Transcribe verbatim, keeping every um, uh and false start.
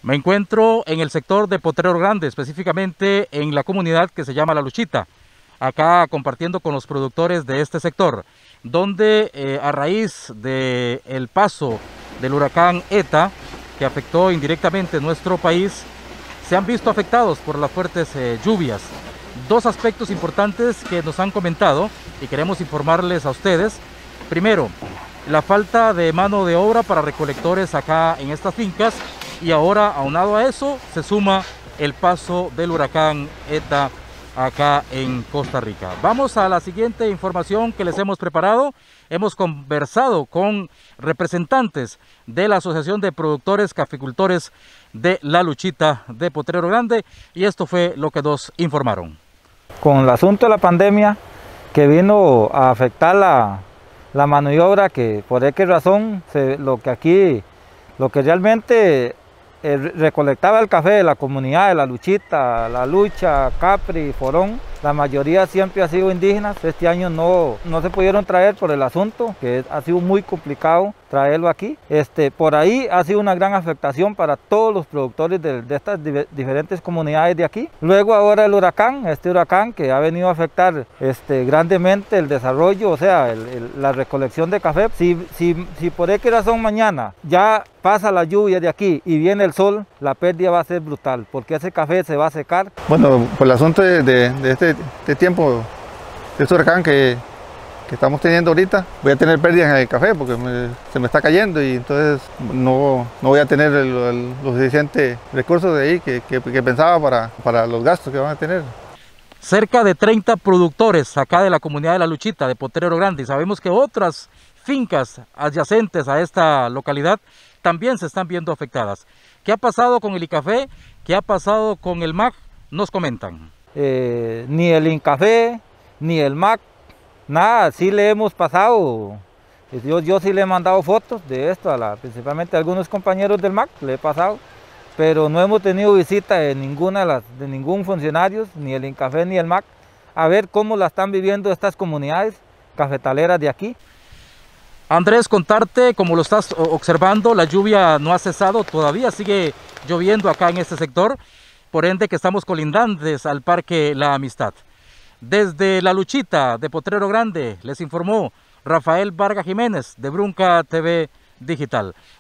Me encuentro en el sector de Potrero Grande, específicamente en la comunidad que se llama La Luchita, acá compartiendo con los productores de este sector, donde eh, a raíz del paso del huracán ETA, que afectó indirectamente nuestro país, se han visto afectados por las fuertes eh, lluvias. Dos aspectos importantes que nos han comentado y queremos informarles a ustedes. Primero, la falta de mano de obra para recolectores acá en estas fincas, y ahora, aunado a eso, se suma el paso del huracán ETA acá en Costa Rica. Vamos a la siguiente información que les hemos preparado. Hemos conversado con representantes de la Asociación de Productores Caficultores de La Luchita de Potrero Grande, y esto fue lo que nos informaron. Con el asunto de la pandemia que vino a afectar la, la mano de obra, que por X razón, se, lo que aquí, lo que realmente eh, recolectaba el café de la comunidad de La Luchita, La Lucha, Capri, Forón, la mayoría siempre ha sido indígenas. Este año no, no se pudieron traer por el asunto, que ha sido muy complicado traerlo aquí. Este, por ahí ha sido una gran afectación para todos los productores de, de estas diferentes comunidades de aquí. Luego ahora el huracán, este huracán que ha venido a afectar este, grandemente el desarrollo, o sea, el, el, la recolección de café. Si, si, si por X razón mañana ya pasa la lluvia de aquí y viene el sol, la pérdida va a ser brutal, porque ese café se va a secar. Bueno, por el asunto de, de, de este, este tiempo, de este huracán que, que estamos teniendo ahorita, voy a tener pérdidas en el café porque me, se me está cayendo, y entonces no, no voy a tener el, el, los suficientes recursos de ahí que, que, que pensaba para, para los gastos que van a tener. Cerca de treinta productores acá de la comunidad de La Luchita de Potrero Grande, y sabemos que otras fincas adyacentes a esta localidad también se están viendo afectadas. ¿Qué ha pasado con el ICAFE? ¿Qué ha pasado con el M A C? Nos comentan. Eh, ni el INCAFE, ni el M A C, nada, sí le hemos pasado. Yo, yo sí le he mandado fotos de esto, a la, principalmente a algunos compañeros del M A C, le he pasado, pero no hemos tenido visita de ninguna de las, de ningún funcionario, ni el INCAFE ni el M A C, a ver cómo la están viviendo estas comunidades cafetaleras de aquí. Andrés, contarte, como lo estás observando, la lluvia no ha cesado, todavía sigue lloviendo acá en este sector, por ende que estamos colindantes al Parque La Amistad. Desde La Luchita de Potrero Grande les informó Rafael Vargas Jiménez de Brunca T V Digital.